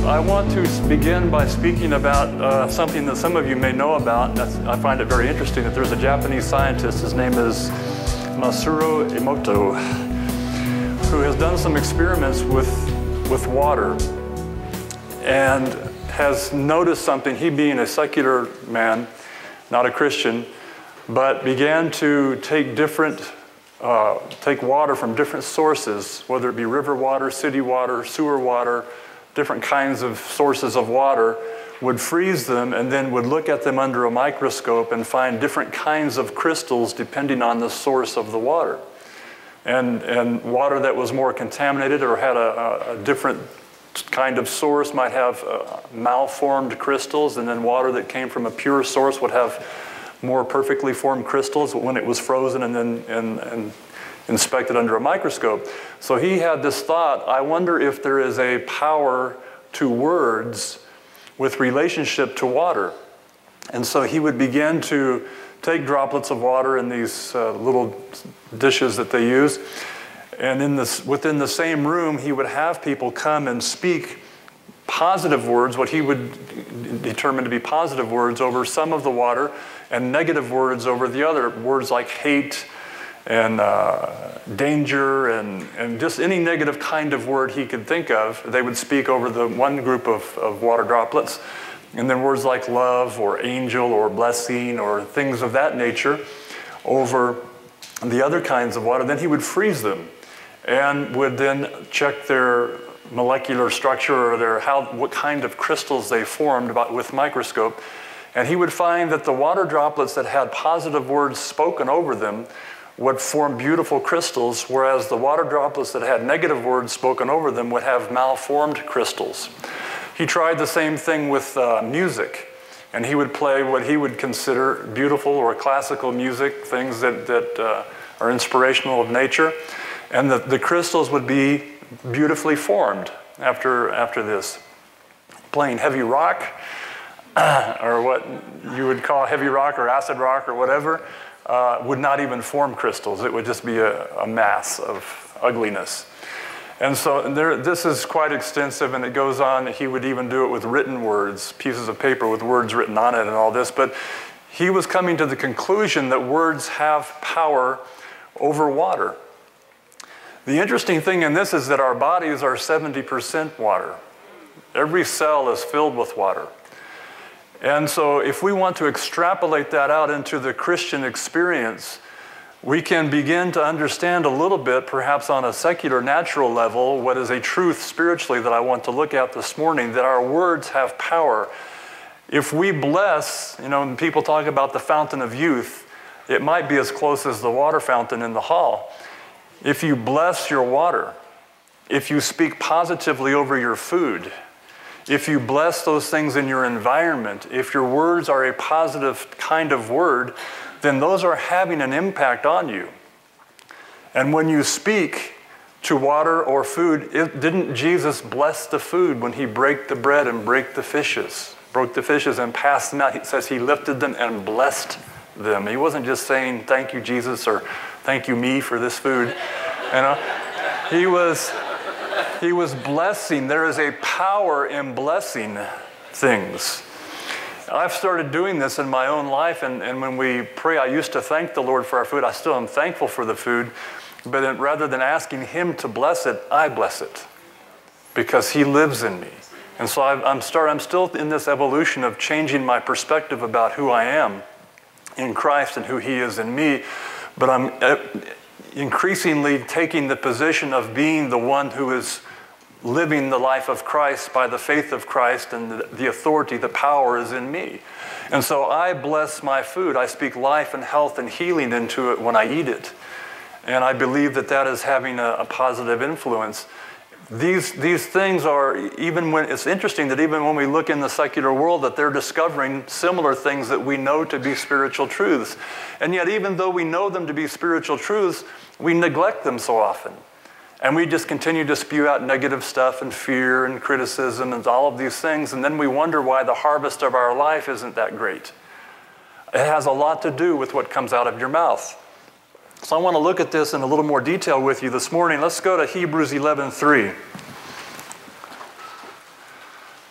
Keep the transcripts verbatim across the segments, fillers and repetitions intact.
I want to begin by speaking about uh, something that some of you may know about. That's, I find it very interesting that there's a Japanese scientist, his name is Masaru Emoto, who has done some experiments with, with water and has noticed something. He, being a secular man, not a Christian, but began to take different, uh, take water from different sources, whether it be river water, city water, sewer water, different kinds of sources of water, would freeze them and then would look at them under a microscope and find different kinds of crystals depending on the source of the water. And, and water that was more contaminated or had a, a, a different kind of source might have uh, malformed crystals, and then water that came from a pure source would have more perfectly formed crystals when it was frozen and then and, and inspected under a microscope. So he had this thought, I wonder if there is a power to words with relationship to water. And so he would begin to take droplets of water in these uh, little dishes that they use, and in this, within the same room, he would have people come and speak positive words, what he would determine to be positive words, over some of the water, and negative words over the other, words like hate and uh, danger and, and just any negative kind of word he could think of. They would speak over the one group of, of water droplets, and then words like love or angel or blessing or things of that nature over the other kinds of water. Then he would freeze them and would then check their molecular structure or their how what kind of crystals they formed about, with microscope. And he would find that the water droplets that had positive words spoken over them would form beautiful crystals, whereas the water droplets that had negative words spoken over them would have malformed crystals. He tried the same thing with uh, music, and he would play what he would consider beautiful or classical music, things that, that uh, are inspirational of nature, and the, the crystals would be beautifully formed after, after this. Playing heavy rock, or what you would call heavy rock or acid rock or whatever, uh, would not even form crystals. It would just be a, a mass of ugliness. And so there, this is quite extensive, and it goes on. He would even do it with written words, pieces of paper with words written on it and all this. But he was coming to the conclusion that words have power over water. The interesting thing in this is that our bodies are seventy percent water. Every cell is filled with water. And so if we want to extrapolate that out into the Christian experience, we can begin to understand a little bit, perhaps on a secular, natural level, what is a truth spiritually that I want to look at this morning, that our words have power. If we bless, you know, when people talk about the fountain of youth, it might be as close as the water fountain in the hall. If you bless your water, if you speak positively over your food, if you bless those things in your environment, if your words are a positive kind of word, then those are having an impact on you. And when you speak to water or food, it, didn't Jesus bless the food when he broke the bread and break the fishes, broke the fishes and passed them out? He says he lifted them and blessed them. He wasn't just saying, thank you, Jesus, or thank you, me, for this food. You know, he was, he was blessing. There is a power in blessing things. I've started doing this in my own life, and, and when we pray, I used to thank the Lord for our food. I still am thankful for the food, but then rather than asking him to bless it, I bless it because he lives in me. And so I've, I'm, start, I'm still in this evolution of changing my perspective about who I am in Christ and who he is in me, but I'm increasingly taking the position of being the one who is living the life of Christ by the faith of Christ, and the, the authority, the power is in me. And so I bless my food. I speak life and health and healing into it when I eat it. And I believe that that is having a, a positive influence. These, these things are, even when, it's interesting that even when we look in the secular world, that they're discovering similar things that we know to be spiritual truths. And yet, even though we know them to be spiritual truths, we neglect them so often. And we just continue to spew out negative stuff and fear and criticism and all of these things, and then we wonder why the harvest of our life isn't that great. It has a lot to do with what comes out of your mouth. So I want to look at this in a little more detail with you this morning. Let's go to Hebrews eleven three.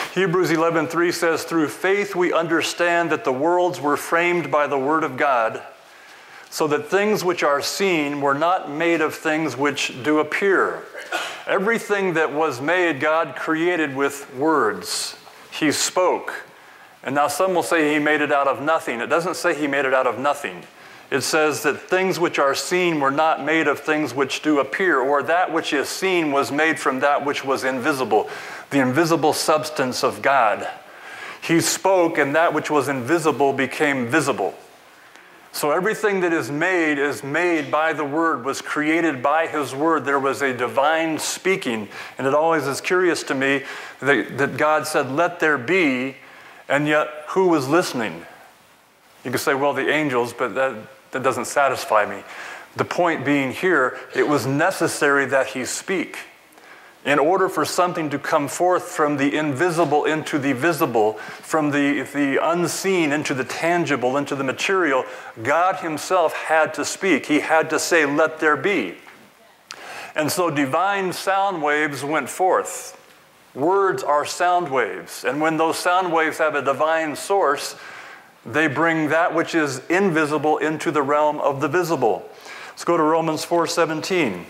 Hebrews eleven three says, through faith we understand that the worlds were framed by the word of God, so that things which are seen were not made of things which do appear. Everything that was made, God created with words. He spoke. And now some will say he made it out of nothing. It doesn't say he made it out of nothing. It says that things which are seen were not made of things which do appear, or that which is seen was made from that which was invisible, the invisible substance of God. He spoke, and that which was invisible became visible. So everything that is made is made by the Word, was created by His Word. There was a divine speaking. And it always is curious to me that, that God said, let there be, and yet who was listening? You could say, well, the angels, but that, that doesn't satisfy me. The point being here, it was necessary that He speak. In order for something to come forth from the invisible into the visible, from the, the unseen into the tangible, into the material, God Himself had to speak. He had to say, let there be. And so divine sound waves went forth. Words are sound waves. And when those sound waves have a divine source, they bring that which is invisible into the realm of the visible. Let's go to Romans four seventeen.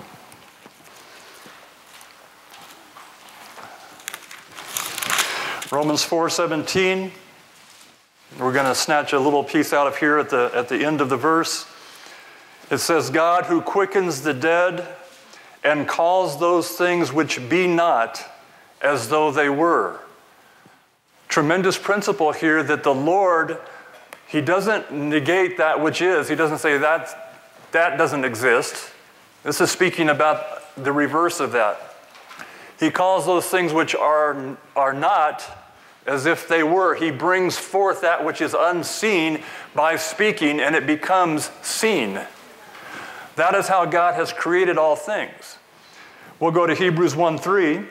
Romans four seventeen, we're going to snatch a little piece out of here at the, at the end of the verse. It says, God who quickens the dead and calls those things which be not as though they were. Tremendous principle here that the Lord, He doesn't negate that which is. He doesn't say that, that doesn't exist. This is speaking about the reverse of that. He calls those things which are, are not as if they were. He brings forth that which is unseen by speaking, and it becomes seen. That is how God has created all things. We'll go to Hebrews one three.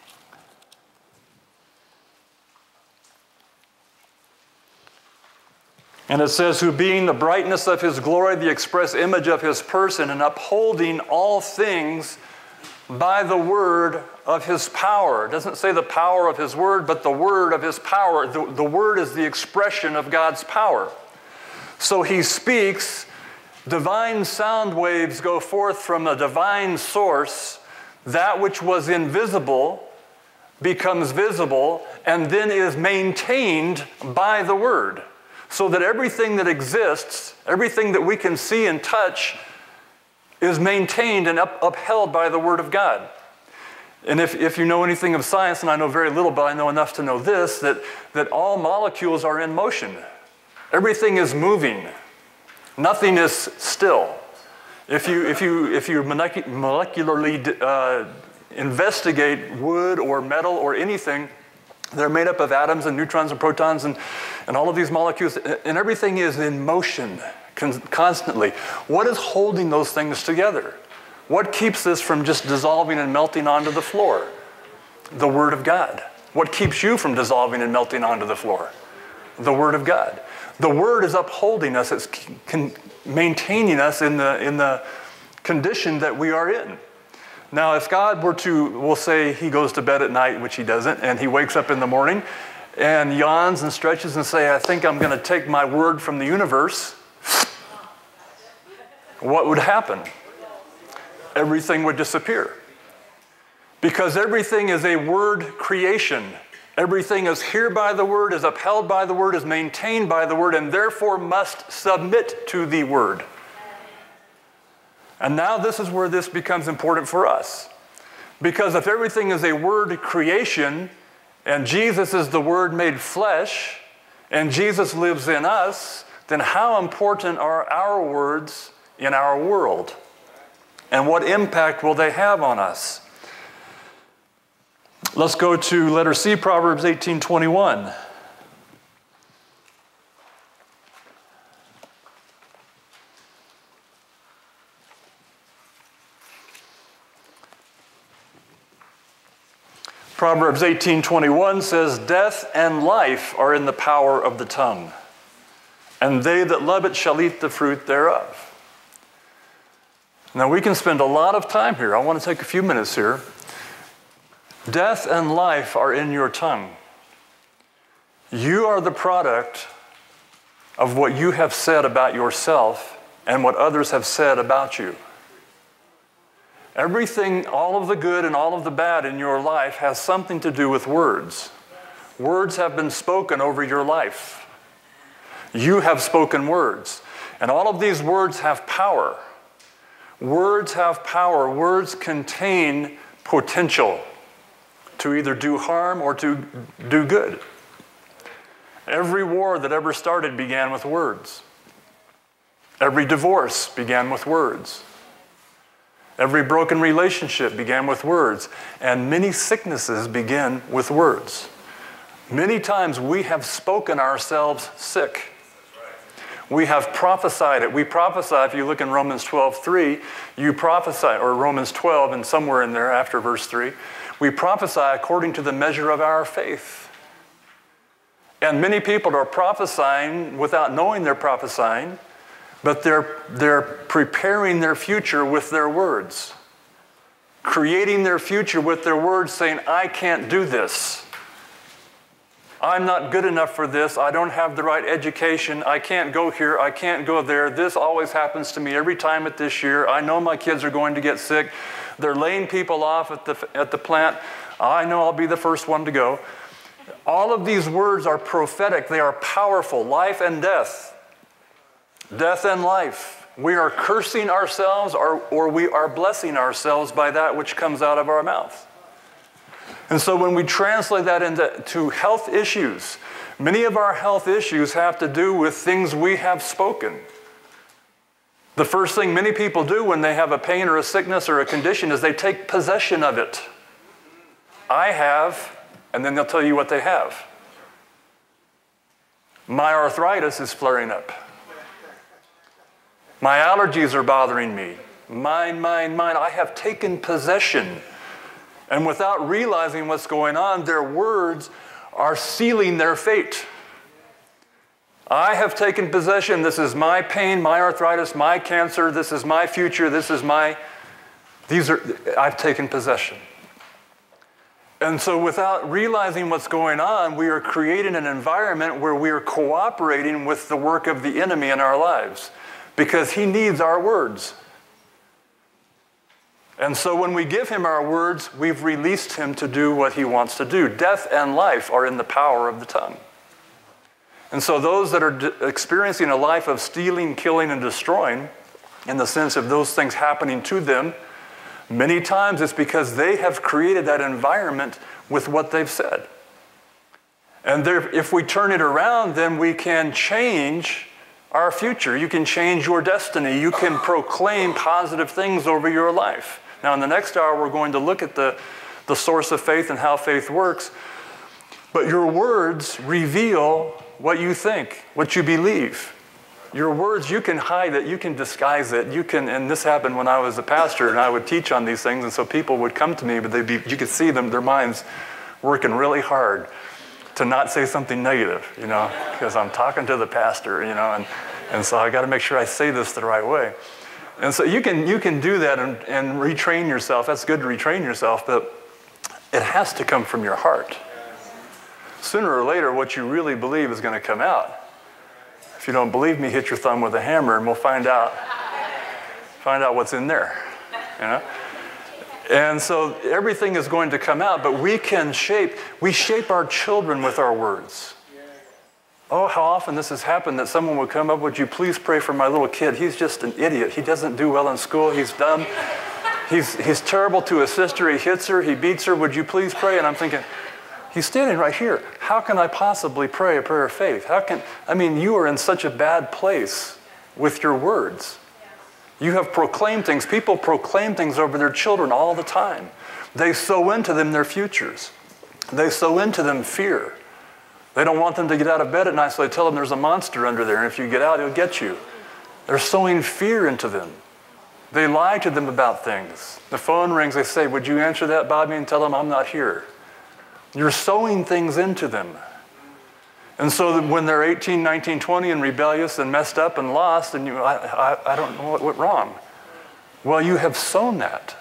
And it says, who being the brightness of His glory, the express image of His person, and upholding all things by the word of His power. It doesn't say the power of His word, but the word of His power. The, the word is the expression of God's power. So He speaks, divine sound waves go forth from a divine source. That which was invisible becomes visible and then is maintained by the word. So that everything that exists, everything that we can see and touch, is maintained and up, upheld by the Word of God. And if, if you know anything of science, and I know very little, but I know enough to know this, that, that all molecules are in motion. Everything is moving. Nothing is still. If you, if you, if you molecularly uh, investigate wood or metal or anything, they're made up of atoms and neutrons and protons and, and all of these molecules, and everything is in motion constantly. What is holding those things together? What keeps this from just dissolving and melting onto the floor? The Word of God. What keeps you from dissolving and melting onto the floor? The Word of God. The Word is upholding us. It's maintaining us in the, in the condition that we are in. Now, if God were to, we'll say He goes to bed at night, which He doesn't, and He wakes up in the morning and yawns and stretches and say, I think I'm going to take my word from the universe, what would happen? Everything would disappear. Because everything is a word creation. Everything is here by the word, is upheld by the word, is maintained by the word, and therefore must submit to the word. And now this is where this becomes important for us. Because if everything is a word creation, and Jesus is the Word made flesh, and Jesus lives in us, then how important are our words in our world? And what impact will they have on us? Let's go to letter C, Proverbs eighteen twenty-one. Proverbs eighteen twenty-one says, death and life are in the power of the tongue, and they that love it shall eat the fruit thereof. Now we can spend a lot of time here. I want to take a few minutes here. Death and life are in your tongue. You are the product of what you have said about yourself and what others have said about you. Everything, all of the good and all of the bad in your life has something to do with words. Words have been spoken over your life. You have spoken words. And all of these words have power. Words have power. Words contain potential to either do harm or to do good. Every war that ever started began with words. Every divorce began with words. Every broken relationship began with words. And many sicknesses begin with words. Many times we have spoken ourselves sick. We have prophesied it. We prophesy, if you look in Romans twelve three, you prophesy, or Romans twelve and somewhere in there after verse three, we prophesy according to the measure of our faith. And many people are prophesying without knowing they're prophesying, but they're, they're preparing their future with their words. Creating their future with their words, saying, I can't do this. I'm not good enough for this. I don't have the right education. I can't go here. I can't go there. This always happens to me every time at this year. I know my kids are going to get sick. They're laying people off at the, at the plant. I know I'll be the first one to go. All of these words are prophetic. They are powerful. Life and death. Death and life. We are cursing ourselves or, or we are blessing ourselves by that which comes out of our mouth. And so when we translate that into to health issues, many of our health issues have to do with things we have spoken. The first thing many people do when they have a pain or a sickness or a condition is they take possession of it. I have, and then they'll tell you what they have. My arthritis is flaring up. My allergies are bothering me. Mine, mine, mine. I have taken possession. And without realizing what's going on, their words are sealing their fate. I have taken possession. This is my pain, my arthritis, my cancer. This is my future. This is my, these are, I've taken possession. And so without realizing what's going on, we are creating an environment where we are cooperating with the work of the enemy in our lives because he needs our words. And so when we give him our words, we've released him to do what he wants to do. Death and life are in the power of the tongue. And so those that are experiencing a life of stealing, killing, and destroying, in the sense of those things happening to them, many times it's because they have created that environment with what they've said. And there, if we turn it around, then we can change our future. You can change your destiny. You can proclaim positive things over your life. Now, in the next hour, we're going to look at the, the source of faith and how faith works. But your words reveal what you think, what you believe. Your words, you can hide it, you can disguise it. You can, and this happened when I was a pastor, and I would teach on these things, and so people would come to me, but they'd be, you could see them, their minds working really hard to not say something negative, you know, because I'm talking to the pastor, you know, and, and so I got to make sure I say this the right way. And so you can, you can do that and, and retrain yourself. That's good to retrain yourself, but it has to come from your heart. Sooner or later, what you really believe is going to come out. If you don't believe me, hit your thumb with a hammer and we'll find out, find out what's in there, you know? And so everything is going to come out, but we can shape, we shape our children with our words. Oh, how often this has happened that someone would come up, would you please pray for my little kid? He's just an idiot. He doesn't do well in school. He's dumb. He's, he's terrible to his sister. He hits her. He beats her. Would you please pray? And I'm thinking, he's standing right here. How can I possibly pray a prayer of faith? How can, I mean, you are in such a bad place with your words. You have proclaimed things. People proclaim things over their children all the time. They sow into them their futures. They sow into them fear. They don't want them to get out of bed at night, so they tell them there's a monster under there, and if you get out, he'll get you. They're sowing fear into them. They lie to them about things. The phone rings, they say, would you answer that, Bobby, and tell them I'm not here. You're sowing things into them. And so that when they're eighteen, nineteen, twenty and rebellious and messed up and lost, and you, I, I, I don't know what went wrong. Well, you have sown that.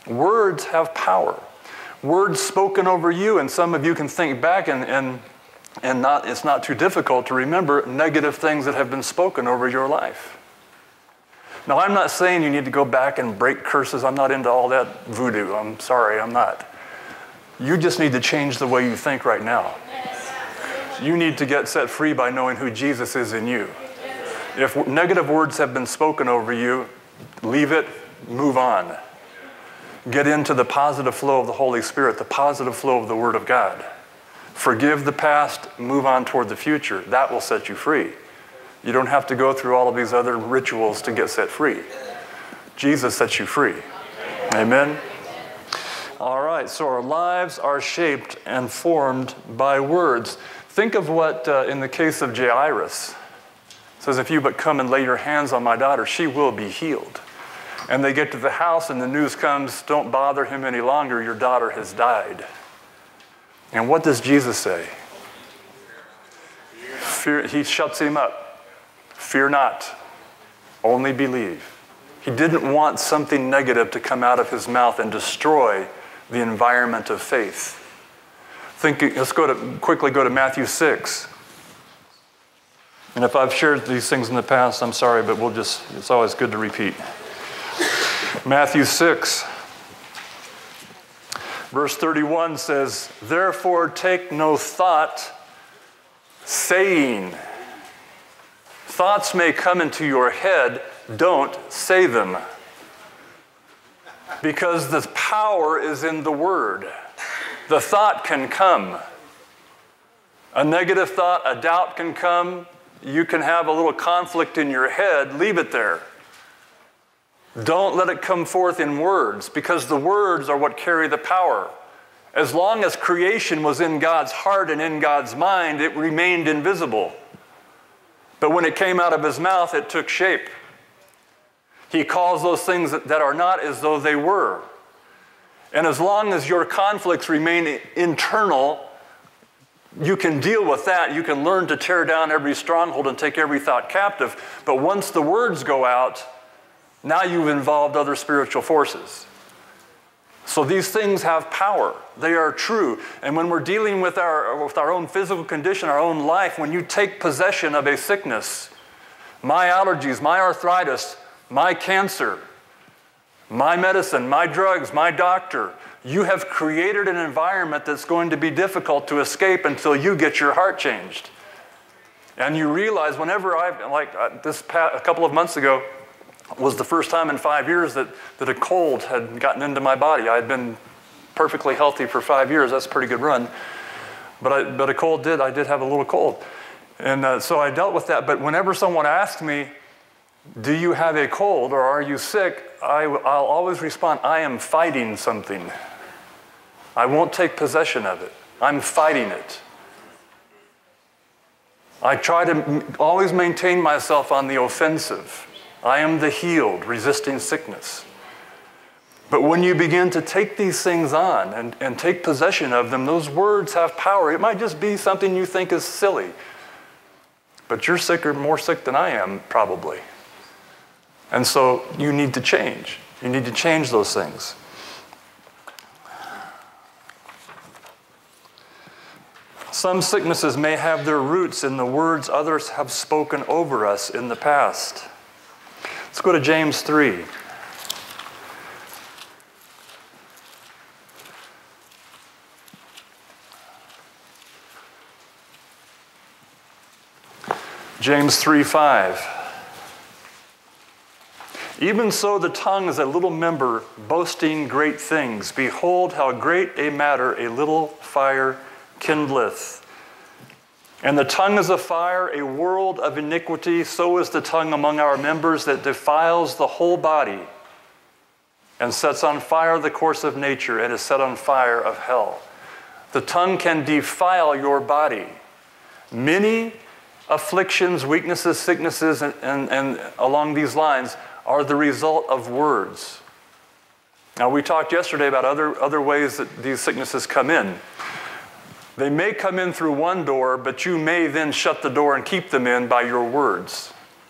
Words have power. Words spoken over you, and some of you can think back and, and and not, it's not too difficult to remember negative things that have been spoken over your life. Now, I'm not saying you need to go back and break curses. I'm not into all that voodoo. I'm sorry, I'm not. You just need to change the way you think right now. You need to get set free by knowing who Jesus is in you. If negative words have been spoken over you, leave it, move on. Get into the positive flow of the Holy Spirit, the positive flow of the Word of God. Forgive the past, move on toward the future. That will set you free. You don't have to go through all of these other rituals to get set free. Jesus sets you free. Amen? All right, so our lives are shaped and formed by words. Think of what, uh, in the case of Jairus, it says, if you but come and lay your hands on my daughter, she will be healed. And they get to the house and the news comes, don't bother him any longer, your daughter has died. And what does Jesus say? Fear, he shuts him up. Fear not, only believe. He didn't want something negative to come out of his mouth and destroy the environment of faith. Think, let's go to, quickly go to Matthew six. And if I've shared these things in the past, I'm sorry, but we'll just, it's always good to repeat. Matthew six, verse thirty-one says, therefore take no thought, saying. Thoughts may come into your head, don't say them. Because the power is in the word. The thought can come. A negative thought, a doubt can come. You can have a little conflict in your head, leave it there. Don't let it come forth in words, because the words are what carry the power. As long as creation was in God's heart and in God's mind, it remained invisible. But when it came out of his mouth, it took shape. He calls those things that are not as though they were. And as long as your conflicts remain internal, you can deal with that. You can learn to tear down every stronghold and take every thought captive. But once the words go out, now you've involved other spiritual forces. So these things have power. They are true. And when we're dealing with our, with our own physical condition, our own life, when you take possession of a sickness, my allergies, my arthritis, my cancer, my medicine, my drugs, my doctor, you have created an environment that's going to be difficult to escape until you get your heart changed. And you realize whenever I, like this past, a couple of months ago, was the first time in five years that, that a cold had gotten into my body. I had been perfectly healthy for five years. That's a pretty good run. But, I, but a cold did, I did have a little cold. And uh, so I dealt with that. But whenever someone asked me, do you have a cold or are you sick? I, I'll always respond, I am fighting something. I won't take possession of it. I'm fighting it. I try to always maintain myself on the offensive. I am the healed, resisting sickness. But when you begin to take these things on and, and take possession of them, those words have power. It might just be something you think is silly. But you're sicker, more sick than I am, probably. And so you need to change. You need to change those things. Some sicknesses may have their roots in the words others have spoken over us in the past. Let's go to James three. James three five. Even so the tongue is a little member, boasting great things. Behold, how great a matter a little fire kindleth. And the tongue is a fire, a world of iniquity. So is the tongue among our members that defiles the whole body and sets on fire the course of nature and is set on fire of hell. The tongue can defile your body. Many afflictions, weaknesses, sicknesses, and, and, and along these lines are the result of words. Now, we talked yesterday about other, other ways that these sicknesses come in. They may come in through one door, but you may then shut the door and keep them in by your words.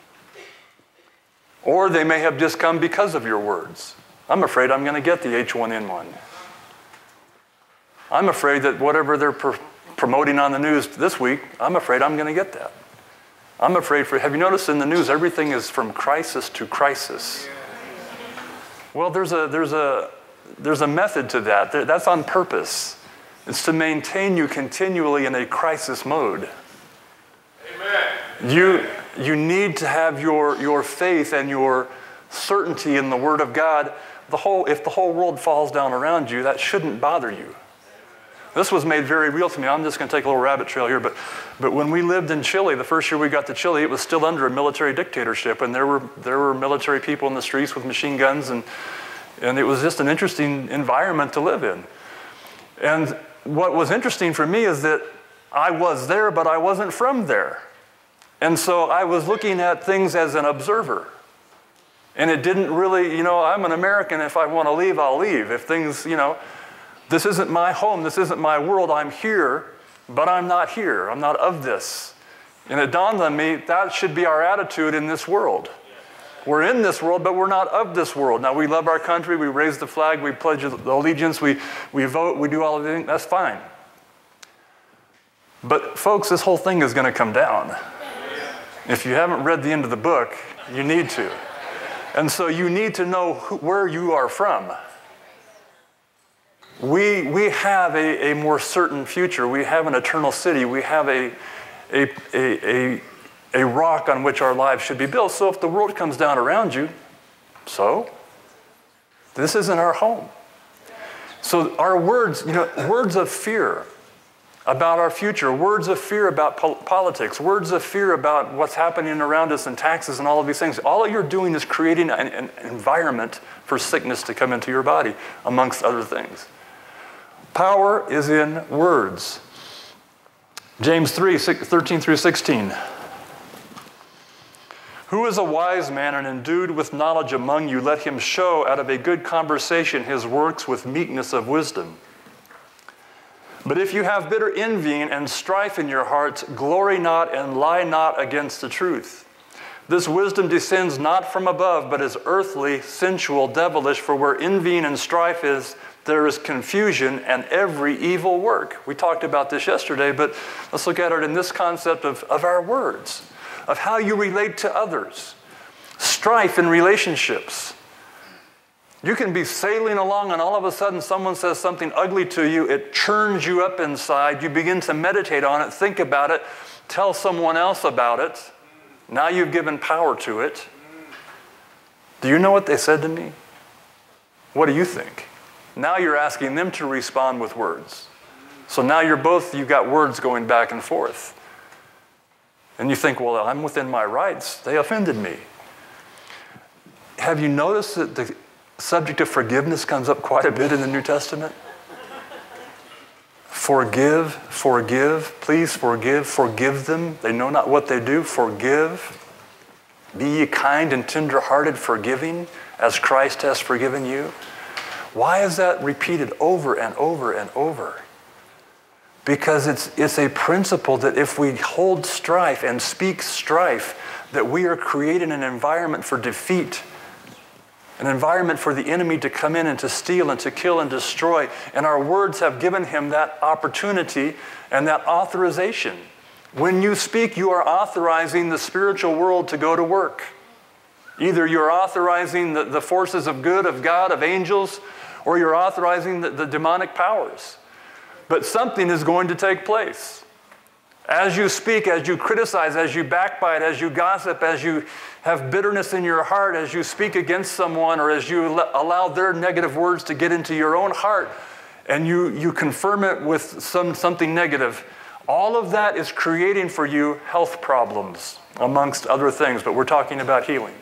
Or they may have just come because of your words. I'm afraid I'm going to get the H one N one. I'm afraid that whatever they're per- promoting on the news this week, I'm afraid I'm going to get that. I'm afraid for, have you noticed in the news, everything is from crisis to crisis? Well, there's a, there's a, there's a method to that. That's on purpose. It's to maintain you continually in a crisis mode. Amen. You, you need to have your, your faith and your certainty in the Word of God. The whole, if the whole world falls down around you, that shouldn't bother you. This was made very real to me. I'm just going to take a little rabbit trail here, but, but when we lived in Chile, the first year we got to Chile, it was still under a military dictatorship, and there were, there were military people in the streets with machine guns, and, and it was just an interesting environment to live in. And what was interesting for me is that I was there, but I wasn't from there. And so I was looking at things as an observer. And it didn't really, you know, I'm an American. If I want to leave, I'll leave. If things, you know, this isn't my home, this isn't my world, I'm here, but I'm not here. I'm not of this. And it dawned on me, that should be our attitude in this world. We're in this world, but we're not of this world. Now, we love our country, we raise the flag, we pledge allegiance, we, we vote, we do all of it, that's fine. But folks, this whole thing is going to come down. If you haven't read the end of the book, you need to. And so you need to know who, where you are from. We, we have a, a more certain future. We have an eternal city. We have a, a, a, a, a rock on which our lives should be built. So if the world comes down around you, so this isn't our home. So our words, you know, words of fear about our future, words of fear about po- politics, words of fear about what's happening around us and taxes and all of these things, all you're doing is creating an, an environment for sickness to come into your body, amongst other things. Power is in words. James three, thirteen through sixteen. Who is a wise man and endued with knowledge among you? Let him show out of a good conversation his works with meekness of wisdom. But if you have bitter envying and strife in your hearts, glory not and lie not against the truth. This wisdom descends not from above, but is earthly, sensual, devilish. For where envying and strife is, there is confusion and every evil work. We talked about this yesterday, but let's look at it in this concept of, of our words, of how you relate to others. Strife in relationships. You can be sailing along and all of a sudden someone says something ugly to you. It churns you up inside. You begin to meditate on it, think about it, tell someone else about it. Now you've given power to it. Do you know what they said to me? What do you think? Now you're asking them to respond with words. So now you're both, you've got words going back and forth. And you think, well, I'm within my rights. They offended me. Have you noticed that the subject of forgiveness comes up quite a bit in the New Testament? Forgive, forgive, please forgive, forgive them. They know not what they do, forgive. Be ye kind and tender-hearted, forgiving, as Christ has forgiven you. Why is that repeated over and over and over? Because it's, it's a principle that if we hold strife and speak strife, that we are creating an environment for defeat, an environment for the enemy to come in and to steal and to kill and destroy. And our words have given him that opportunity and that authorization. When you speak, you are authorizing the spiritual world to go to work. Either you're authorizing the, the forces of good, of God, of angels, or you're authorizing the, the demonic powers. But something is going to take place. As you speak, as you criticize, as you backbite, as you gossip, as you have bitterness in your heart, as you speak against someone, or as you allow their negative words to get into your own heart, and you, you confirm it with some, something negative, all of that is creating for you health problems, amongst other things, but we're talking about healing.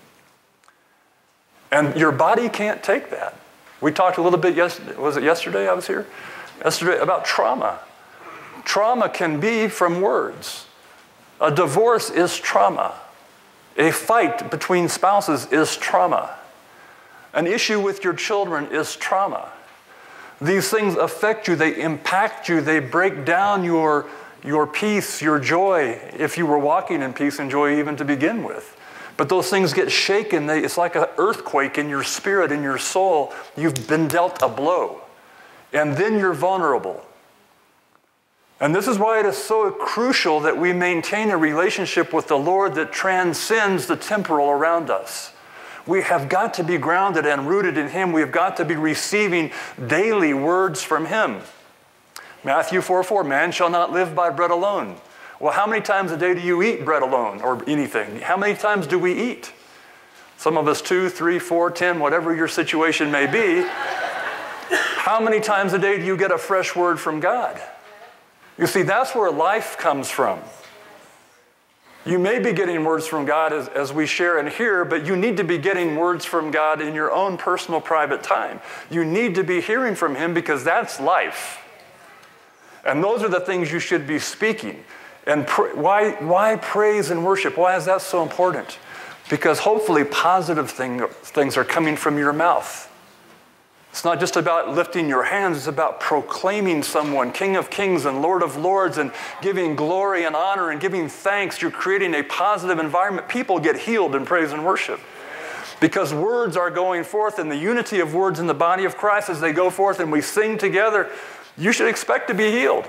And your body can't take that. We talked a little bit, yes, was it yesterday I was here? Yesterday about trauma. Trauma can be from words. A divorce is trauma. A fight between spouses is trauma. An issue with your children is trauma. These things affect you, they impact you, they break down your, your peace, your joy, if you were walking in peace and joy even to begin with. But those things get shaken. They, it's like an earthquake in your spirit, in your soul. You've been dealt a blow. And then you're vulnerable. And this is why it is so crucial that we maintain a relationship with the Lord that transcends the temporal around us. We have got to be grounded and rooted in Him. We have got to be receiving daily words from Him. Matthew four four, man shall not live by bread alone. Well, how many times a day do you eat bread alone or anything? How many times do we eat? Some of us two, three, four, ten, whatever your situation may be. How many times a day do you get a fresh word from God? You see, that's where life comes from. You may be getting words from God as, as we share and hear, but you need to be getting words from God in your own personal private time. You need to be hearing from Him because that's life. And those are the things you should be speaking. And pr- why, why praise and worship? Why is that so important? Because hopefully positive thing, things are coming from your mouth. It's not just about lifting your hands, it's about proclaiming someone, King of Kings and Lord of Lords, and giving glory and honor and giving thanks. You're creating a positive environment. People get healed in praise and worship. Because words are going forth, and the unity of words in the body of Christ as they go forth and we sing together, you should expect to be healed.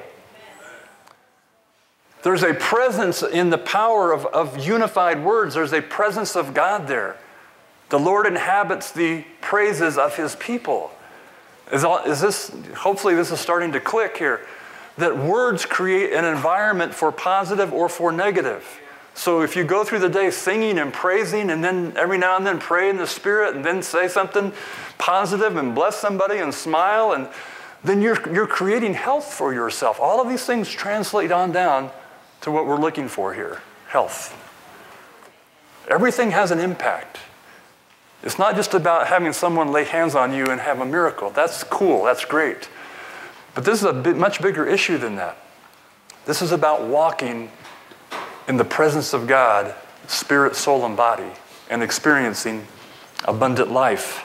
There's a presence in the power of, of unified words. There's a presence of God there. The Lord inhabits the praises of His people. Is, all, is this, hopefully this is starting to click here, that words create an environment for positive or for negative. So if you go through the day singing and praising and then every now and then pray in the Spirit and then say something positive and bless somebody and smile, and then you're, you're creating health for yourself. All of these things translate on down to what we're looking for here, health. Everything has an impact. It's not just about having someone lay hands on you and have a miracle. That's cool, that's great. But this is a bit, much bigger issue than that. This is about walking in the presence of God, spirit, soul, and body, and experiencing abundant life.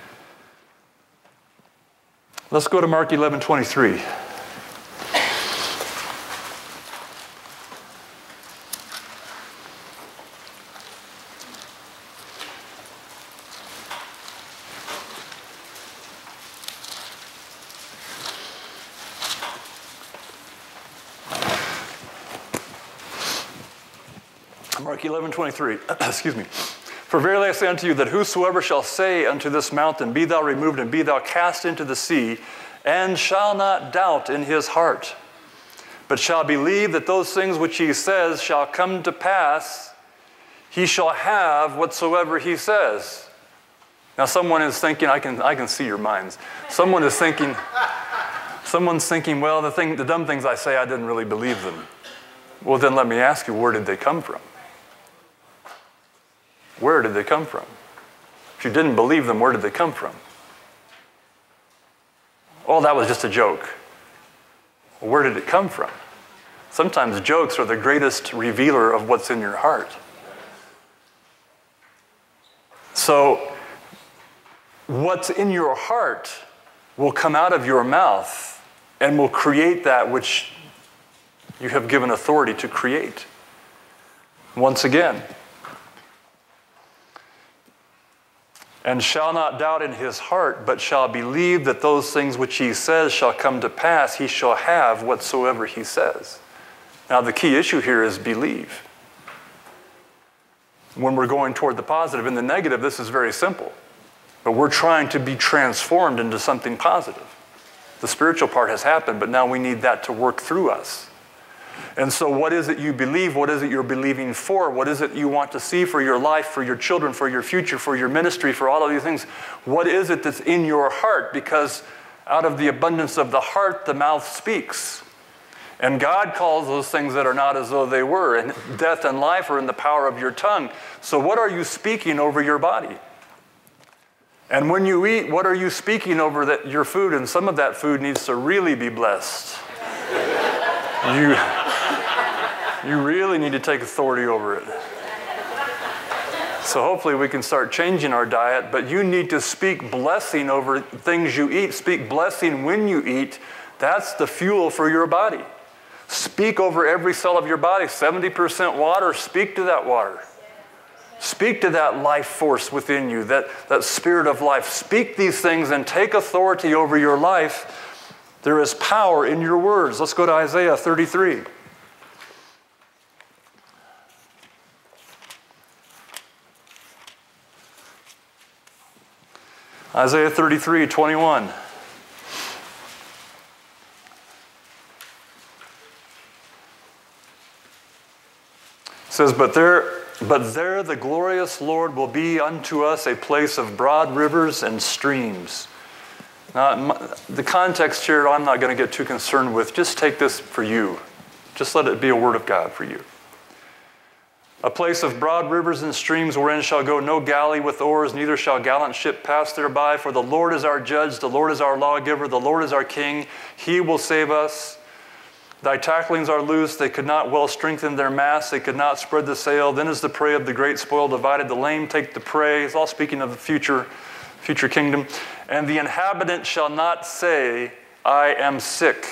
Let's go to Mark eleven twenty-three. Mark eleven twenty-three, excuse me. For verily I say unto you that whosoever shall say unto this mountain, be thou removed and be thou cast into the sea, and shall not doubt in his heart, but shall believe that those things which he says shall come to pass, he shall have whatsoever he says. Now someone is thinking, I can, I can see your minds. Someone is thinking, someone's thinking, well, the, thing, the dumb things I say, I didn't really believe them. Well, then let me ask you, where did they come from? Where did they come from? If you didn't believe them, where did they come from? Oh, that was just a joke. Well, where did it come from? Sometimes jokes are the greatest revealer of what's in your heart. So, what's in your heart will come out of your mouth and will create that which you have given authority to create. Once again, and shall not doubt in his heart, but shall believe that those things which he says shall come to pass, he shall have whatsoever he says. Now the key issue here is believe. When we're going toward the positive. In the negative, this is very simple. But we're trying to be transformed into something positive. The spiritual part has happened, but now we need that to work through us. And so what is it you believe? What is it you're believing for? What is it you want to see for your life, for your children, for your future, for your ministry, for all of these things? What is it that's in your heart? Because out of the abundance of the heart, the mouth speaks. And God calls those things that are not as though they were. And death and life are in the power of your tongue. So what are you speaking over your body? And when you eat, what are you speaking over that, your food? And some of that food needs to really be blessed. You... You really need to take authority over it. So hopefully we can start changing our diet, but you need to speak blessing over things you eat. Speak blessing when you eat. That's the fuel for your body. Speak over every cell of your body. seventy percent water, speak to that water. Speak to that life force within you, that, that spirit of life. Speak these things and take authority over your life There is power in your words. Let's go to Isaiah thirty-three. Isaiah thirty-three, twenty-one. It says, but there, but there the glorious Lord will be unto us a place of broad rivers and streams. Now, the context here, I'm not going to get too concerned with. Just take this for you. Just let it be a word of God for you. A place of broad rivers and streams wherein shall go no galley with oars, neither shall gallant ship pass thereby. For the Lord is our judge, the Lord is our lawgiver, the Lord is our king. He will save us. Thy tacklings are loose, they could not well strengthen their masts, they could not spread the sail. Then is the prey of the great spoil divided, the lame take the prey. It's all speaking of the future, future kingdom. And the inhabitant shall not say, I am sick.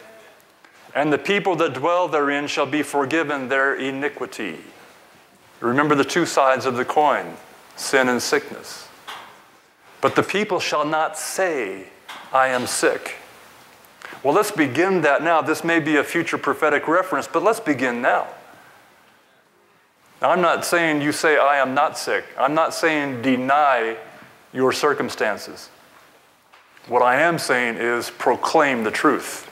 And the people that dwell therein shall be forgiven their iniquity. Remember the two sides of the coin, sin and sickness. But the people shall not say, I am sick. Well, let's begin that now. This may be a future prophetic reference, but let's begin now. Now, I'm not saying you say, I am not sick. I'm not saying deny your circumstances. What I am saying is proclaim the truth.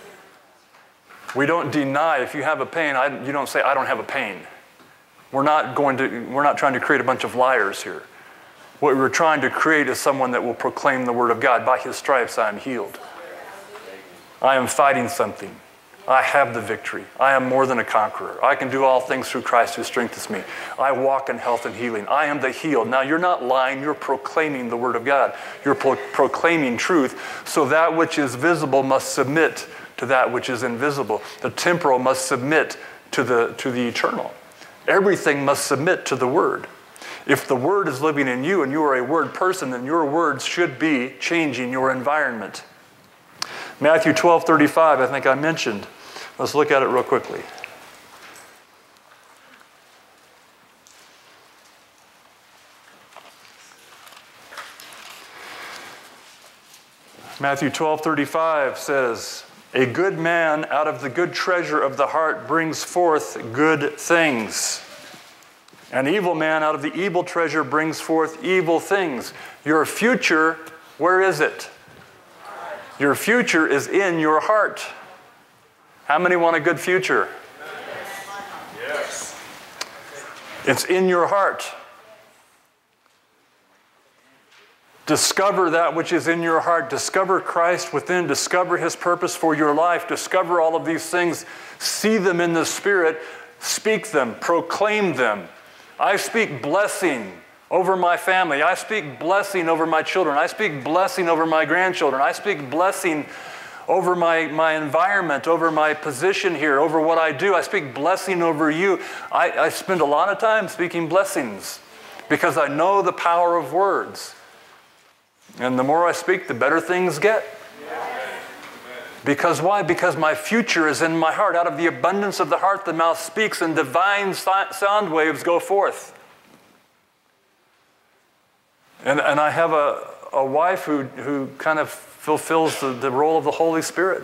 We don't deny. If you have a pain, I, you don't say, I don't have a pain. We're not going to, we're not trying to create a bunch of liars here. What we're trying to create is someone that will proclaim the word of God. By his stripes I am healed. I am fighting something. I have the victory. I am more than a conqueror. I can do all things through Christ who strengthens me. I walk in health and healing. I am the healed. Now, you're not lying. You're proclaiming the word of God. You're pro- proclaiming truth. So that which is visible must submit to that which is invisible. The temporal must submit to the, to the eternal. Everything must submit to the word. If the word is living in you and you are a word person, then your words should be changing your environment. Matthew twelve thirty-five, I think I mentioned. Let's look at it real quickly. Matthew twelve thirty-five says, a good man out of the good treasure of the heart brings forth good things. An evil man out of the evil treasure brings forth evil things. Your future, where is it? Your future is in your heart. How many want a good future? Yes. It's in your heart. Discover that which is in your heart. Discover Christ within. Discover his purpose for your life. Discover all of these things. See them in the Spirit. Speak them. Proclaim them. I speak blessing over my family. I speak blessing over my children. I speak blessing over my grandchildren. I speak blessing over my, my environment, over my position here, over what I do. I speak blessing over you. I, I spend a lot of time speaking blessings because I know the power of words. And the more I speak, the better things get. Because why? Because my future is in my heart. Out of the abundance of the heart, the mouth speaks, and divine sound waves go forth. And, and I have a, a wife who, who kind of fulfills the, the role of the Holy Spirit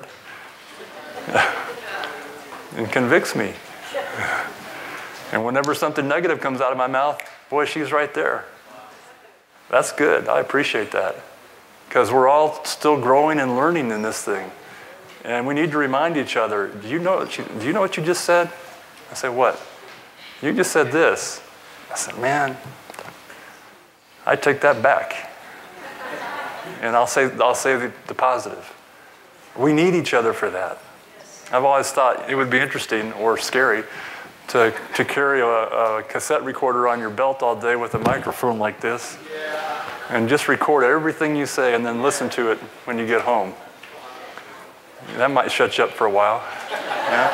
and convicts me. And whenever something negative comes out of my mouth, boy, she's right there. That's good. I appreciate that. Because we're all still growing and learning in this thing. And we need to remind each other, do you know what you, do you know what you just said? I said, what? You just said this. I said, man, I take that back. And I'll say, I'll say the, the positive. We need each other for that. I've always thought it would be interesting or scary to, to carry a, a cassette recorder on your belt all day with a microphone like this and just record everything you say and then listen to it when you get home. That might shut you up for a while. Yeah?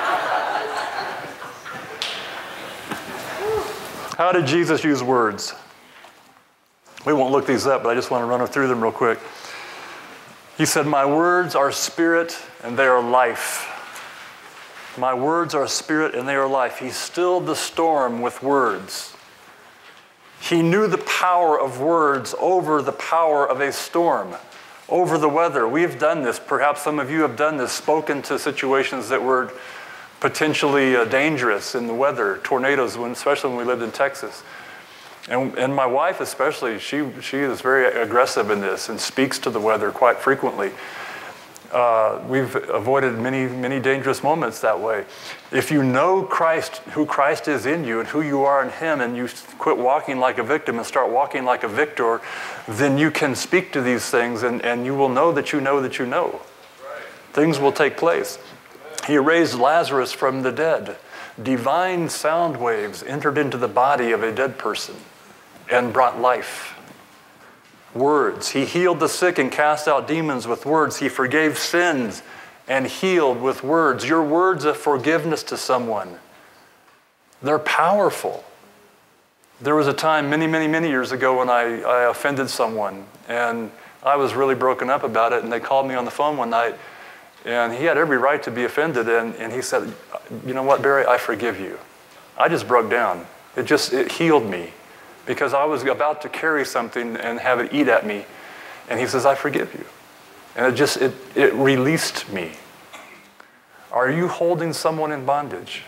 How did Jesus use words? We won't look these up, but I just want to run through them real quick. He said, my words are spirit and they are life. My words are spirit and they are life. He stilled the storm with words. He knew the power of words over the power of a storm, over the weather. We've done this. Perhaps some of you have done this, spoken to situations that were potentially uh, dangerous in the weather, tornadoes, when, especially when we lived in Texas. And, and my wife especially, she, she is very aggressive in this and speaks to the weather quite frequently. Uh, we've avoided many, many dangerous moments that way. If you know Christ, who Christ is in you and who you are in Him, and you quit walking like a victim and start walking like a victor, then you can speak to these things, and, and you will know that you know that you know. Right. Things will take place. He raised Lazarus from the dead. Divine sound waves entered into the body of a dead person and brought life. Words. He healed the sick and cast out demons with words. He forgave sins and healed with words. Your words of forgiveness to someone, they're powerful. There was a time many, many, many years ago when I, I offended someone, and I was really broken up about it, and they called me on the phone one night, and he had every right to be offended, and, and he said, you know what, Barry, I forgive you. I just broke down. It just, it healed me, because I was about to carry something and have it eat at me. And he says, I forgive you. And it just, it, it released me. Are you holding someone in bondage?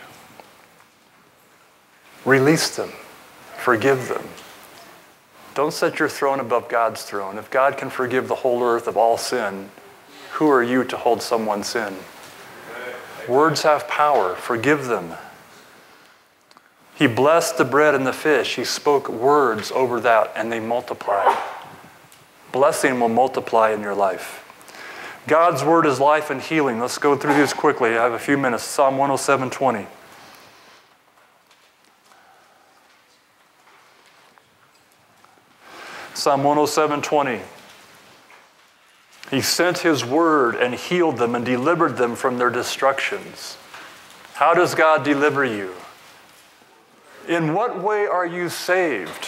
Release them. Forgive them. Don't set your throne above God's throne. If God can forgive the whole earth of all sin, who are you to hold someone's sin? Words have power. Forgive them. He blessed the bread and the fish. He spoke words over that, and they multiplied. Blessing will multiply in your life. God's word is life and healing. Let's go through these quickly. I have a few minutes. Psalm one oh seven twenty. Psalm one oh seven twenty. He sent His word and healed them and delivered them from their destructions. How does God deliver you? In what way are you saved?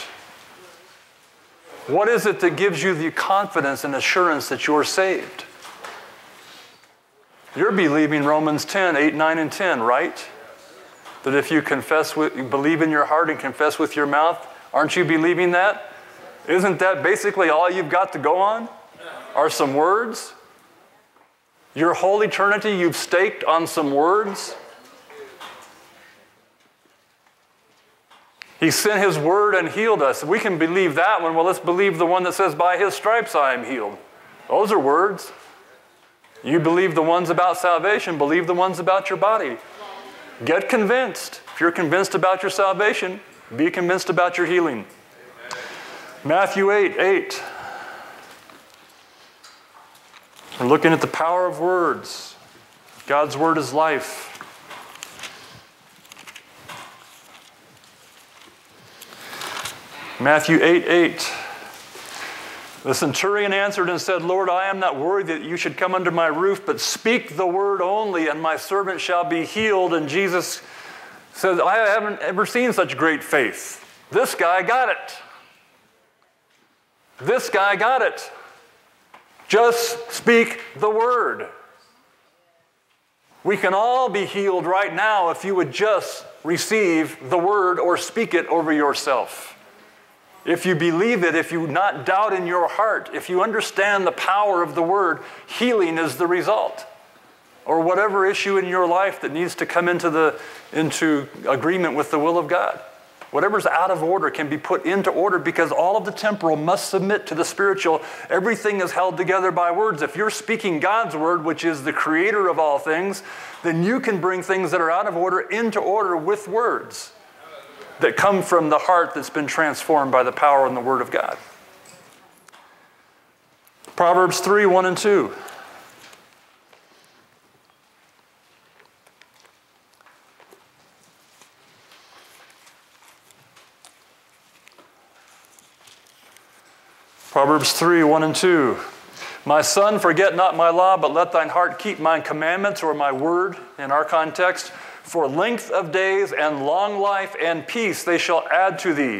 What is it that gives you the confidence and assurance that you're saved? You're believing Romans ten, eight, nine, and ten, right? That if you confess, with, believe in your heart and confess with your mouth, aren't you believing that? Isn't that basically all you've got to go on? Are some words? Your whole eternity you've staked on some words? He sent His word and healed us. We can believe that one. Well, let's believe the one that says, by His stripes I am healed. Those are words. You believe the ones about salvation, believe the ones about your body. Get convinced. If you're convinced about your salvation, be convinced about your healing. Matthew eight, eight. We're looking at the power of words. God's word is life. Matthew eight, eight. The centurion answered and said, Lord, I am not worthy that you should come under my roof, but speak the word only, and my servant shall be healed. And Jesus says, I haven't ever seen such great faith. This guy got it. This guy got it. Just speak the word. We can all be healed right now if you would just receive the word or speak it over yourself. If you believe it, if you not doubt in your heart, if you understand the power of the word, healing is the result. Or whatever issue in your life that needs to come into, the, into agreement with the will of God. Whatever's out of order can be put into order, because all of the temporal must submit to the spiritual. Everything is held together by words. If you're speaking God's word, which is the creator of all things, then you can bring things that are out of order into order with words that come from the heart that's been transformed by the power and the word of God. Proverbs three, one and two. Proverbs three, one and two. My son, forget not my law, but let thine heart keep my commandments, or my word in our context. For length of days and long life and peace they shall add to thee.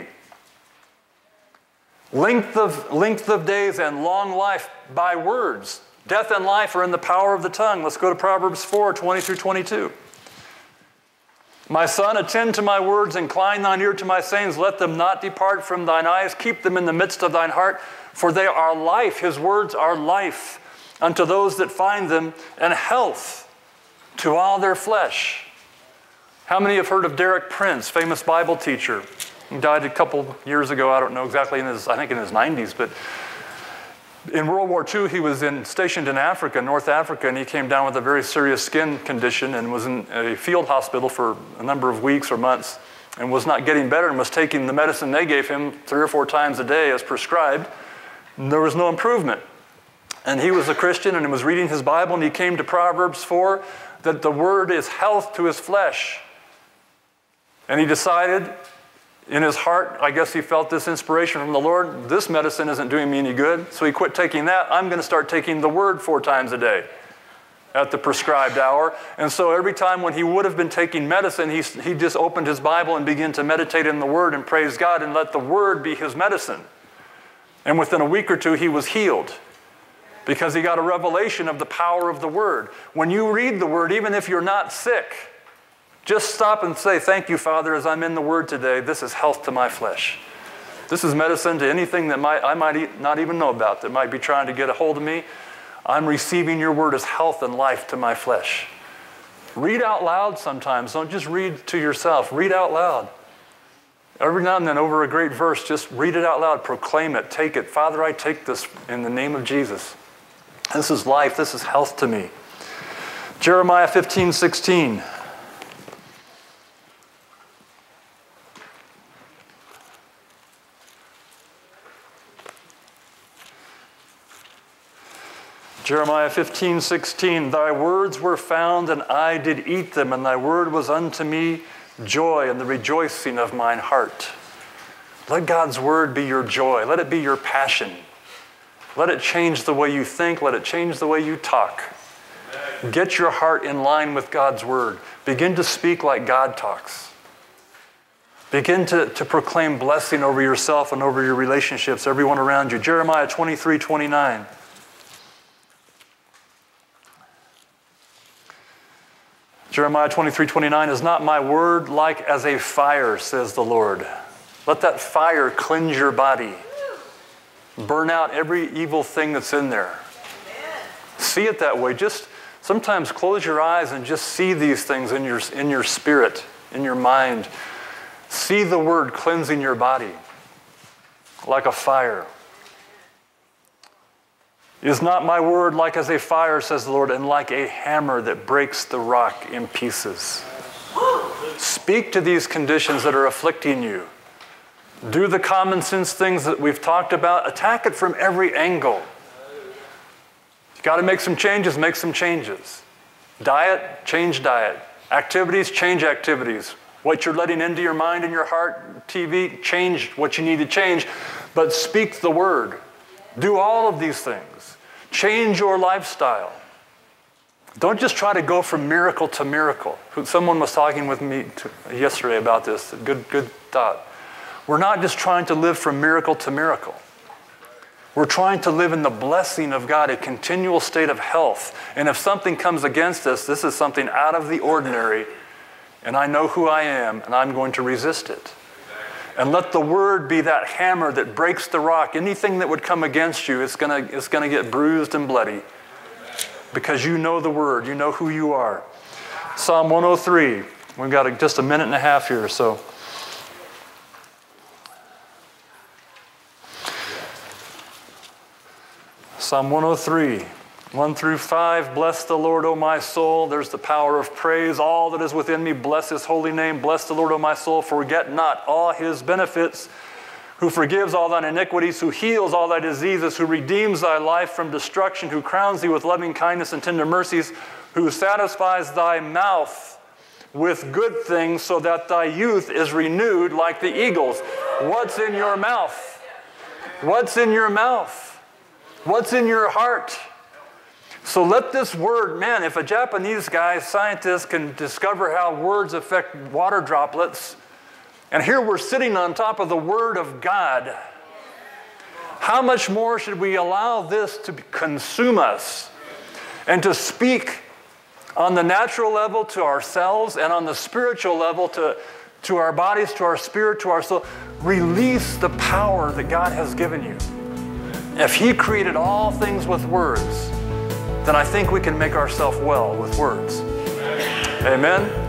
Length of, length of days and long life by words. Death and life are in the power of the tongue. Let's go to Proverbs four, twenty through twenty-two. My son, attend to my words, incline thine ear to my sayings, let them not depart from thine eyes, keep them in the midst of thine heart, for they are life. His words are life unto those that find them, and health to all their flesh. How many have heard of Derek Prince, famous Bible teacher? He died a couple years ago, I don't know exactly, in his, I think in his nineties, but in World War Two, he was in, stationed in Africa, North Africa, and he came down with a very serious skin condition and was in a field hospital for a number of weeks or months and was not getting better and was taking the medicine they gave him three or four times a day as prescribed. And there was no improvement. And he was a Christian and he was reading his Bible, and he came to Proverbs four, that the word is health to his flesh. And he decided in his heart, I guess he felt this inspiration from the Lord, this medicine isn't doing me any good, so he quit taking that. I'm going to start taking the word four times a day at the prescribed hour. And so every time when he would have been taking medicine, he, he just opened his Bible and began to meditate in the word and praise God and let the word be his medicine. And within a week or two, he was healed because he got a revelation of the power of the word. When you read the word, even if you're not sick, just stop and say, thank you, Father, as I'm in the word today. This is health to my flesh. This is medicine to anything that might, I might not even know about that might be trying to get a hold of me. I'm receiving your word as health and life to my flesh. Read out loud sometimes. Don't just read to yourself. Read out loud. Every now and then over a great verse, just read it out loud. Proclaim it. Take it. Father, I take this in the name of Jesus. This is life. This is health to me. Jeremiah fifteen sixteen. Jeremiah fifteen sixteen, thy words were found, and I did eat them, and thy word was unto me joy and the rejoicing of mine heart. Let God's word be your joy. Let it be your passion. Let it change the way you think. Let it change the way you talk. Get your heart in line with God's word. Begin to speak like God talks. Begin to, to proclaim blessing over yourself and over your relationships, everyone around you. Jeremiah twenty-three twenty-nine. Jeremiah twenty-three twenty-nine, is not my word like as a fire, says the Lord. Let that fire cleanse your body. Burn out every evil thing that's in there. Amen. See it that way. Just sometimes close your eyes and just see these things in your, in your spirit, in your mind. See the word cleansing your body like a fire. Is not my word like as a fire, says the Lord, and like a hammer that breaks the rock in pieces? Speak to these conditions that are afflicting you. Do the common sense things that we've talked about. Attack it from every angle. You've got to make some changes, make some changes. Diet, change diet. Activities, change activities. What you're letting into your mind and your heart, T V, change what you need to change. But speak the word. Do all of these things. Change your lifestyle. Don't just try to go from miracle to miracle. Someone was talking with me yesterday about this. Good, good thought. We're not just trying to live from miracle to miracle. We're trying to live in the blessing of God, a continual state of health. And if something comes against us, this is something out of the ordinary, and I know who I am, and I'm going to resist it. And let the word be that hammer that breaks the rock. Anything that would come against you, it's going to, it's going to get bruised and bloody. Because you know the word. You know who you are. Psalm one oh three. We've got a, just a minute and a half here. So, Psalm one oh three. one through five, bless the Lord, O my soul. There's the power of praise. All that is within me, bless his holy name. Bless the Lord, O my soul. Forget not all his benefits, who forgives all thine iniquities, who heals all thy diseases, who redeems thy life from destruction, who crowns thee with loving kindness and tender mercies, who satisfies thy mouth with good things so that thy youth is renewed like the eagles. What's in your mouth? What's in your mouth? What's in your heart? So let this word, man, if a Japanese guy, scientist, can discover how words affect water droplets, and here we're sitting on top of the Word of God, how much more should we allow this to consume us and to speak On the natural level to ourselves, and on the spiritual level to, to our bodies, to our spirit, to our soul. Release the power that God has given you. If He created all things with words, then I think we can make ourselves well with words. Amen?